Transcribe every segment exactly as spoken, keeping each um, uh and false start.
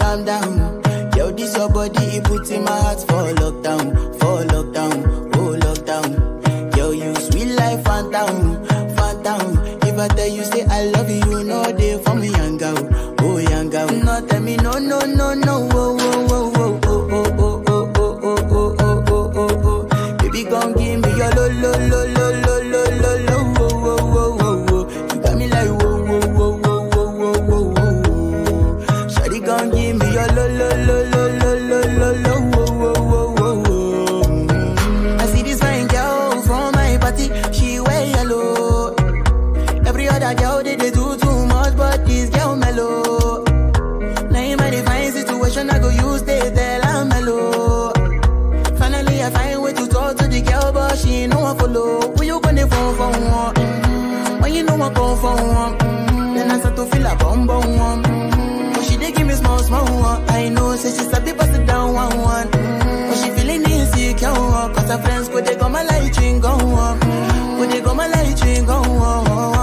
calm down. Yo, this your body, it puts in my heart for lockdown, for lockdown, oh lockdown. Yo, you sweet life, phantom, phantom. If I tell you say I love you, you know they for me, young girl, oh young girl. No, tell me no, no, no, no, oh, oh, oh, oh, oh, oh, oh, oh, oh, oh, oh, oh, oh, oh. Baby, come give me your lo, lo, lo, lo, lo, lo, lo, lo, oh, oh, oh, oh, oh. You got me like whoa, whoa, whoa, whoa, whoa, whoa, whoa, whoa. Shawty, come give me your lo, lo, lo, lo, lo, lo, lo, lo, oh, oh, oh, oh, oh. I see this fine girl from my party, she wear yellow. Every other girl they, they do too much, but this girl mellow. Now in my divine situation, I go use they tell I'm mellow. Finally, I find way to talk to the girl, but she ain't no one follow. When you gonna phone for one? Mm-hmm. When you know I come for one? Mm-hmm. Then I start to feel a bum bum one. Mm-hmm. But she dey give me small small one. I know, say she sabi pass it down one one. Mm-hmm. But she feeling insecure, cause her friends go they go my light ring go on. Go they go my light ring go on.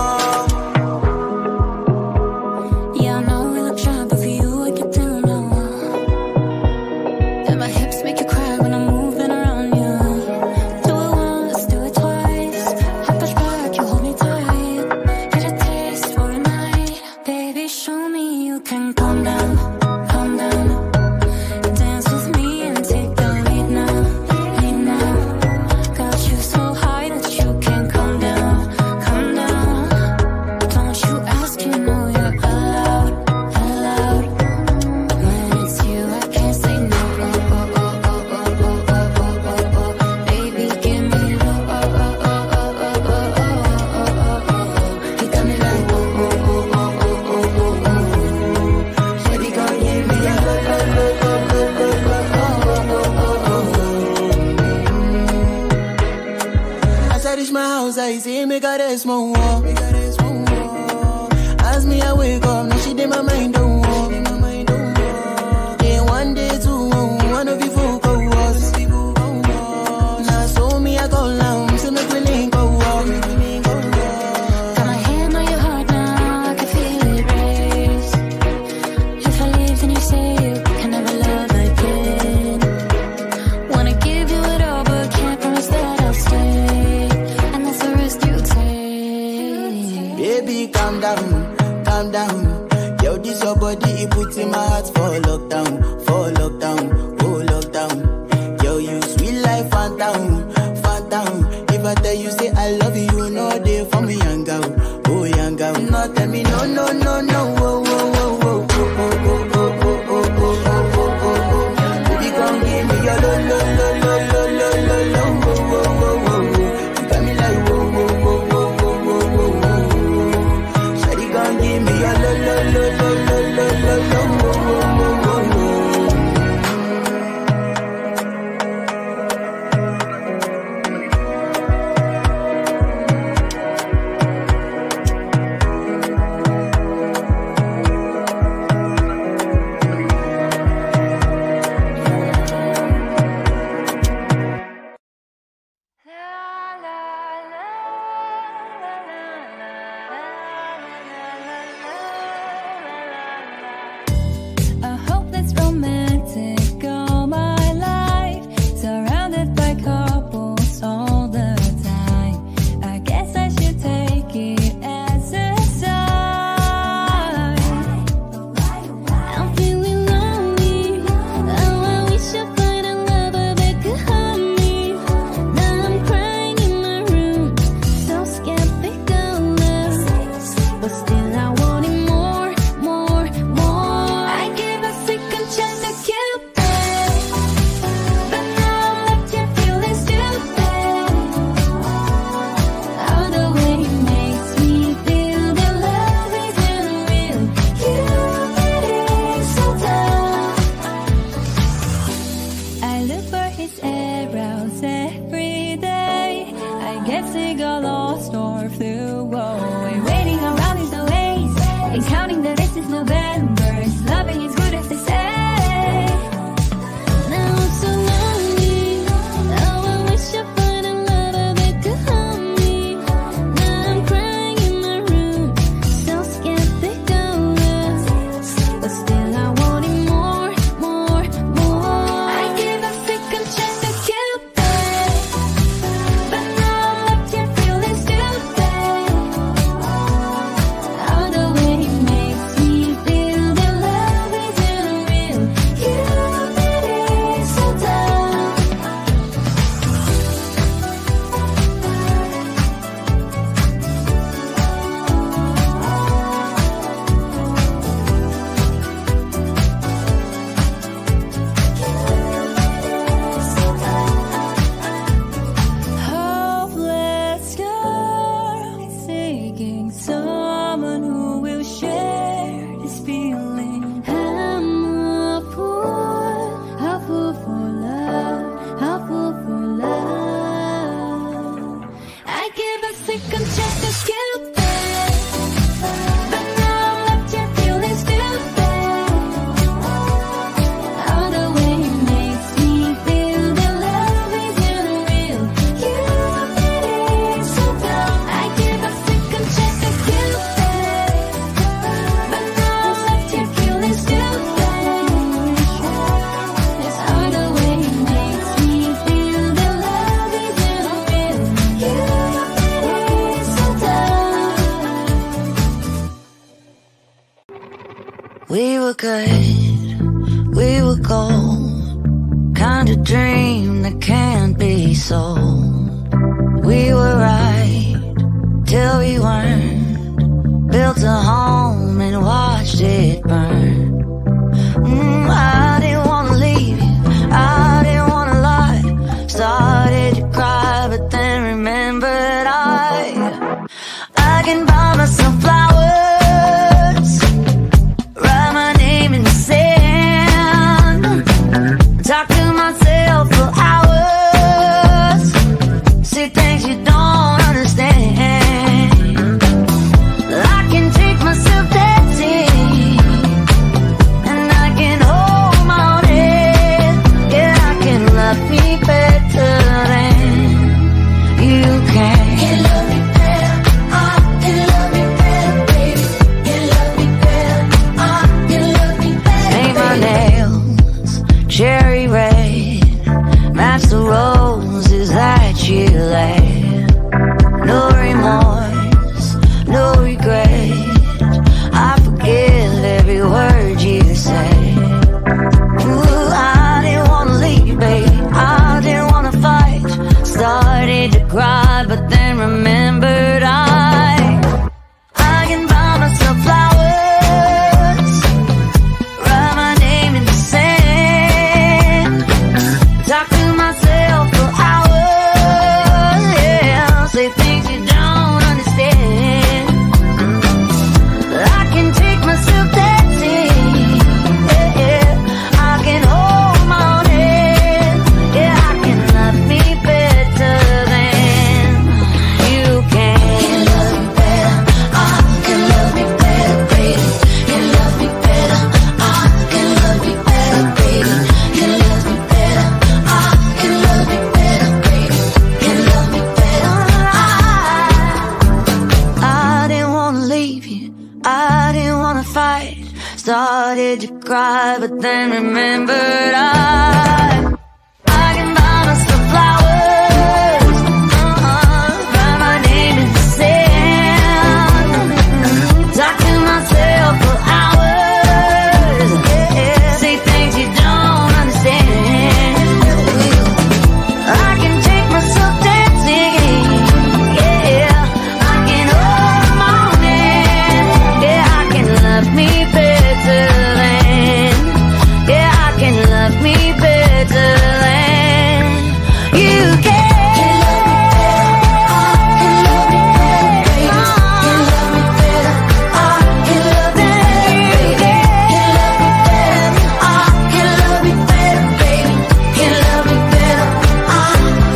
Yeah, I know we look shy, but for you I get down low. And my hips make you cry when I'm moving around you. Do it once, do it twice. I push back, you hold me tight. Get a taste for a night. Baby, show me you can calm down, calm down. Dance with me and take the lead now, lead now. Got you so high that you can't calm down, calm down. Don't you ask, you know you're allowed, allowed. When it's you, I can't say no. Oh, oh, oh, oh, oh, oh, oh, oh, oh, oh. Baby, give me low. Oh, oh, oh, oh, oh, oh, oh, oh, oh, oh. You got me like whoa, whoa, whoa, whoa, whoa, whoa, whoa. Shawty gon' give me a low, low, low, low, low, low, low, oh, oh, oh, oh. As I reach my house, I see me got a small wall. As me, I wake up, now she did my mind don't walk. Day one, day two, one of you folk go was. Now so me, I go down, so make me link go walk. Got my hand on your heart now, I can feel it race. If I leave, then you say you can never love again. Wanna give you it all, but can't promise that I'll stay. And that's the risk you take. Baby, calm down, calm down. Yo, this your body, it puts in my heart for lockdown, for lockdown, oh lockdown. Yo, you sweet life, phantom, phantom. If I tell you say I love you, you know they for me, young girl, oh young girl. No, tell me no, no, no, no, oh, oh, oh, oh, oh, oh, oh, oh, oh, oh, oh, oh, oh, oh. Baby, come give me your lo, lo, lo, lo, lo, lo, lo, lo, oh, oh, oh, oh, oh. You got me like whoa, whoa, whoa, whoa, whoa, whoa, whoa, whoa. Shawty, come give me your lo, lo, lo, lo, lo, lo, lo, lo, oh, oh, oh, oh, oh. I hope that's romantic all my life. Surrounded by couples all the time. I guess I should take it as a sign. I'm feeling lonely. Oh, I wish I find a lover that could hug me. Now I'm crying in my room, so skeptical of love. But still I want it more, more, more. I give a second chance to We were good, we were gold, kind of dream that can't be sold. We were right till we weren't, built a home and watched it burn. Mm, I didn't wanna leave you, I didn't wanna lie. Started to cry, but then remembered I I can buy myself flowers, write my name in the sand, talk to myself for hours, say things you don't understand. I can take myself dancing, and I can hold my own head. Yeah, I can love me better than you can. Can love me better, I can love me better, baby. Can love me better, I can love me better. Paint my nails cherry red, match the roses that you laid. No remorse, no regret, I forgive every word you say. Ooh, I didn't wanna leave, babe, I didn't wanna fight. Started to cry, but then remembered I I can buy myself flowers, write my name in the sand, talk to myself for hours, yeah, say things you don't understand. I can take myself dancing, yeah, yeah. I can hold my own head, yeah, I can love me better than you can. Can love me better, I can love me better, baby. Can love me better, I can love me better, baby. Can love me better, I can love me better, baby. Can love me better, I I didn't wanna leave you, I didn't wanna fight. Started to cry, but then remembered I I can buy myself flowers, uh-huh, write my name in the sand, talk to myself for hours, yeah, say things you don't understand. I can take myself dancing, yeah, I can hold my own hand, yeah, I can love me better than, yeah, I can love me better than you can. Can love me better, I can love me better, baby. Can love me better, I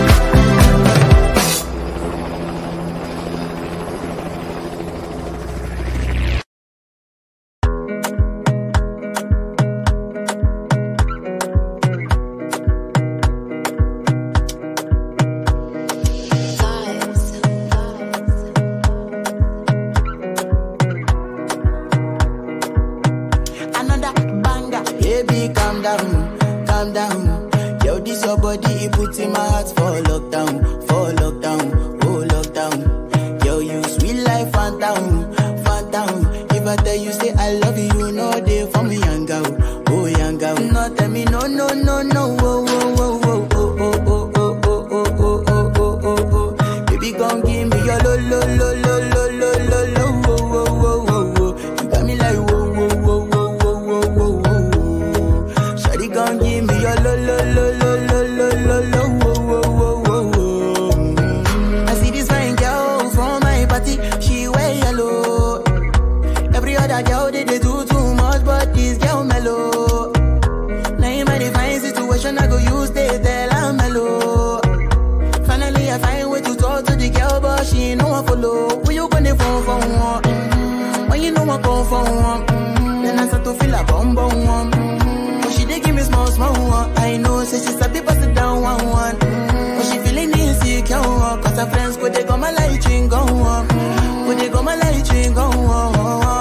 Another banger. Baby, calm down, calm down. Yo, this your body, it puts in my heart for lockdown, for lockdown, oh lockdown. Yo, you sweet life, phantom, phantom. If I tell you say I love you, you know they for me, young girl, oh young girl. No, tell me no, no, no, no, oh, oh, oh, oh, oh, oh, oh, oh, oh, oh, oh, oh, oh, oh, oh. Baby, gon' give me your lo, lo, lo, lo, lo, lo, lo, lo, oh, oh, oh, oh, oh. You got me like whoa, whoa, whoa, whoa, whoa, whoa, whoa, whoa. Shawty gon' give me your lo, lo, lo, lo, lo, lo, lo, lo, whoa, whoa, whoa, whoa, whoa. I see this fine girl from my party, she wear yellow. Every other girl they, they do too much, but this girl mellow. Now in my divine situation, I go use they tell I'm mellow. Finally, I find way to talk to the girl, but she ain't no one follow. Who you gonna phone for one? Mm-hmm. When you know I come for one, mm-hmm. Then I start to feel a bum bum one. Mm-hmm. But she dey give me small small one. I know, say she's a bit pass it down one one. Mm-hmm. But she feeling insecure, cause her friends go they go my light ring go on. Go they go my light ring go on.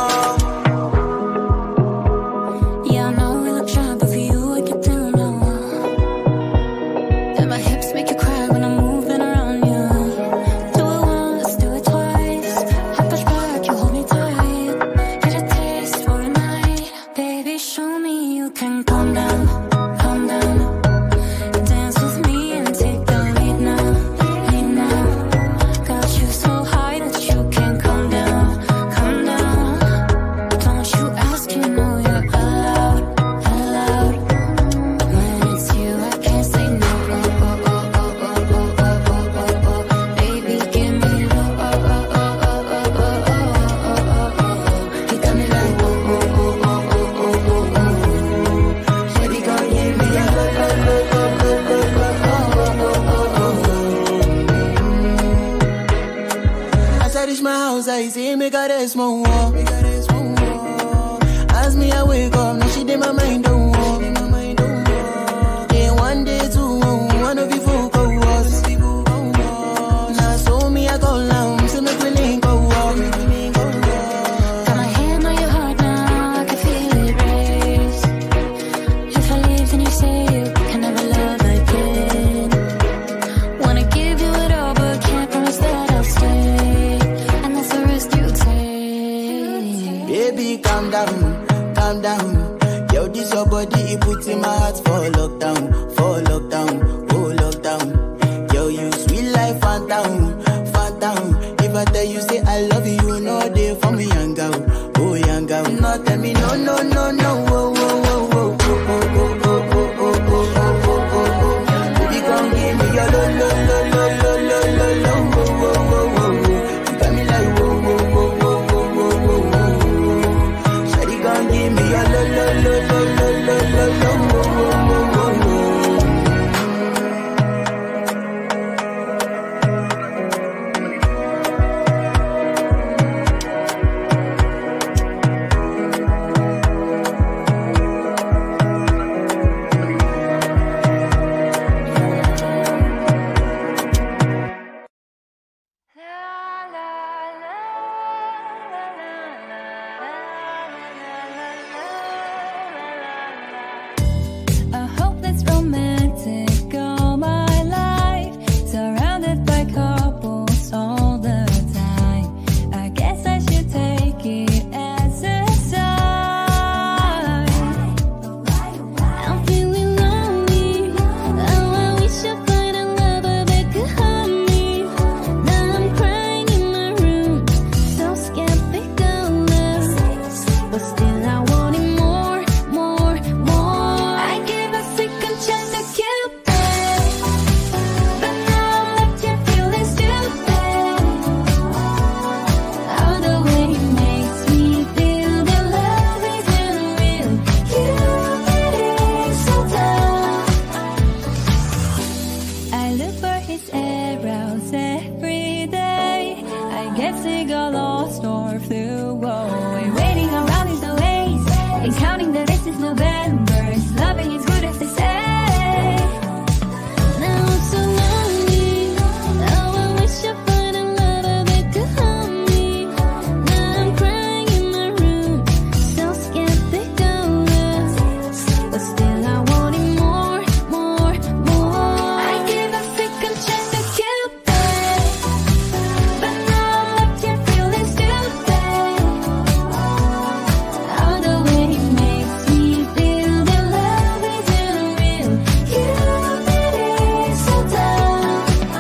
Yeah, I know we look shy, but for you I get down low. And my hips make you cry when I'm moving around you. Do it once, do it twice. I push back, you hold me tight. Get a taste for a night, baby. war. As me I wake up, now she did my mind don't walk. Then one day two, one of you folk go was. Now so me I go down, so make me link go walk. Got my hand on your heart now, I can feel it race. If I leave then you say you can never love again. Wanna give you it all but can't promise that I'll stay. And that's the risk you take. Baby, calm down, calm down. Yo, this your body, it puts in my heart for lockdown, for lockdown, oh lockdown. Yo, you sweet life, phantom, phantom. If I tell you say I love you, no day for me, young girl, oh young girl. No, tell me no, no, no, no, oh, oh, oh, oh, oh, oh, oh, oh, oh, oh, oh, oh, oh, oh. Baby, come give me your lo, lo, lo, lo, lo, lo, lo, lo, oh, oh, oh, oh, oh. You got me like whoa, whoa, whoa, whoa, whoa, whoa, whoa, whoa. Shawty, come give me your lo, lo, lo, lo, lo, lo, lo, lo, oh, oh, oh, oh, oh. I hope that's romantic all my life. Surrounded by couples all the time. I guess I should take it as a sign. I'm feeling lonely. Oh, I wish I find a lover that could hug me. Now I'm crying in my room, so skeptical of, but still I want it more, more, more. I give a second chance to Cupid, but now I'm left here feeling stupid. All the way he makes me feel that love isn't real. Cupid is so dumb. I look for his arrows every day. I guess he got lost or flew away. Waiting around is always, and counting the days is November. His loving is good as they say. Now I'm so lonely. Oh, I wish I find a lover that could hug me. Now I'm crying in my room, so skeptical of, but still I want it more, more, more. I give a second chance to Cupid, but now I'm left here feeling stupid. All the way he makes me feel that love isn't real. Cupid is so dumb.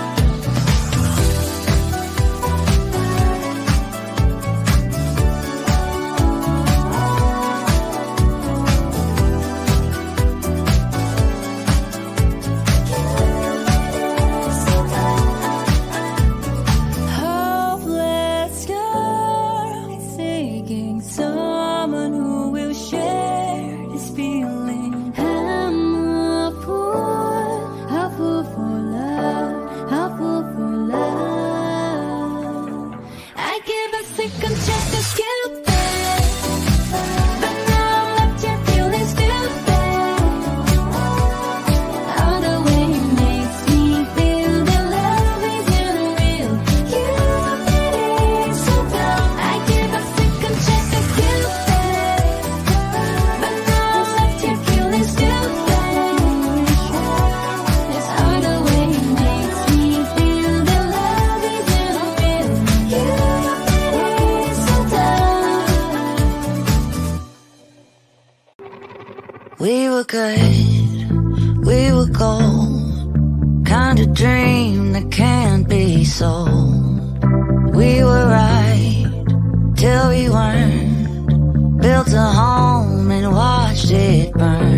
Hopeless girl seeking someone who will share this feeling. I'm a fool, a fool for love, a fool for love. I give a second chance to Cupid, but now I'm left here feeling stupid. All the way he makes me feel that love isn't real. Cupid is so dumb. I give a second chance to Cupid, but now I'm left here feeling stupid. It's all the way he makes me feel that love isn't real. Cupid is so dumb. We were good, we were gold, kind of dream that can't be sold. We were right till we weren't, built a home and watched it burn.